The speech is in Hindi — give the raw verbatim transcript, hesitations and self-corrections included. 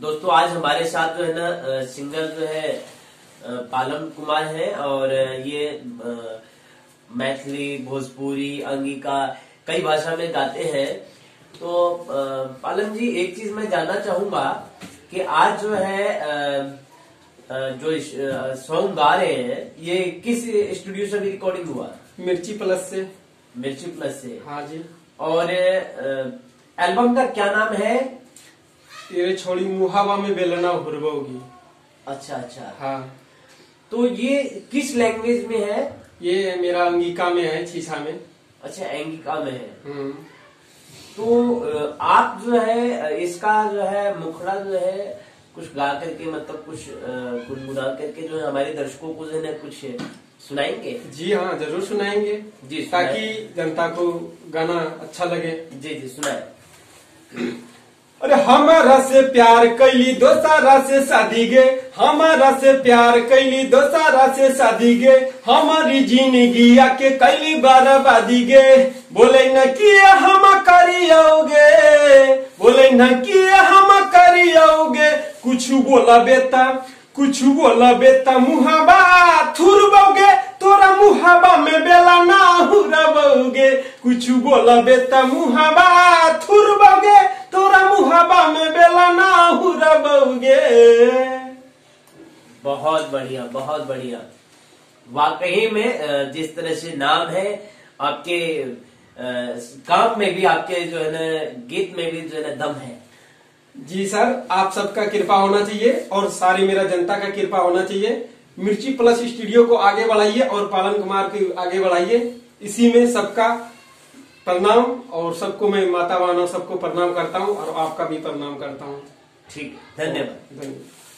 दोस्तों आज हमारे साथ जो है ना सिंगर जो है पालन कुमार है और ये मैथिली, भोजपुरी, अंगिका कई भाषा में गाते हैं। तो पालन जी, एक चीज मैं जानना चाहूंगा कि आज जो है जो सॉन्ग गा रहे हैं ये किस स्टूडियो से भी रिकॉर्डिंग हुआ? मिर्ची प्लस से। मिर्ची प्लस से, हाँ जी। और एल्बम का क्या नाम है? ये छोड़ी मुहावा में बेलना हुरबोगी। अच्छा अच्छा, हाँ। तो ये किस लैंग्वेज में है? ये मेरा अंगिका में है, छीछा में। अच्छा, अंगिका में है। हम्म। तो आप जो है इसका जो है मुखड़ा जो है कुछ गा करके, मतलब कुछ गुनगुना करके जो है हमारे दर्शकों को जो है ना कुछ सुनाएंगे? जी हाँ, जरूर सुनाएंगे जी, ताकि जनता को गाना अच्छा लगे। जी जी, सुनाए। अरे हमारा से प्यार कैली दोसारा से शादी गे, हमारा से प्यार कैली दोसारा से शादी गे, हमारी जिंदगी आके कैली बर्बादी गे। बोले न किए हम करियोगे, बोले न किए हम करियोगे, कुछ बोला बेटा कुछ बोला बेटा मुहाबा थुरबोगे, तोरा मुहाबा में बेला ना हुरबोगे। कुछ बोला बेटा मुहाबा थुरबोगे, तोरा मुहाबा में बेला ना हुरबोगे। बहुत बढ़िया, बहुत बढ़िया। वाकई में जिस तरह से नाम है आपके, काम में भी आपके जो है ना, गीत में भी जो है ना दम है। जी सर, आप सबका कृपा होना चाहिए और सारी मेरा जनता का कृपा होना चाहिए। मिर्ची प्लस स्टूडियो को आगे बढ़ाइए और पालन कुमार को आगे बढ़ाइए। इसी में सबका प्रणाम, और सबको मैं माता वाना सबको प्रणाम करता हूँ और आपका भी प्रणाम करता हूँ। ठीक, धन्यवाद। धन्यवाद।